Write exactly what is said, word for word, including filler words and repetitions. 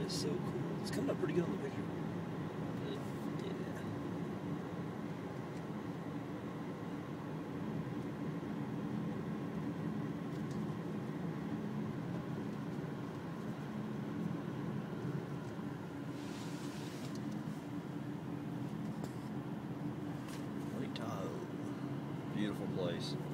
is so cool. It's coming up pretty good on the picture. Lake Tahoe. Beautiful place.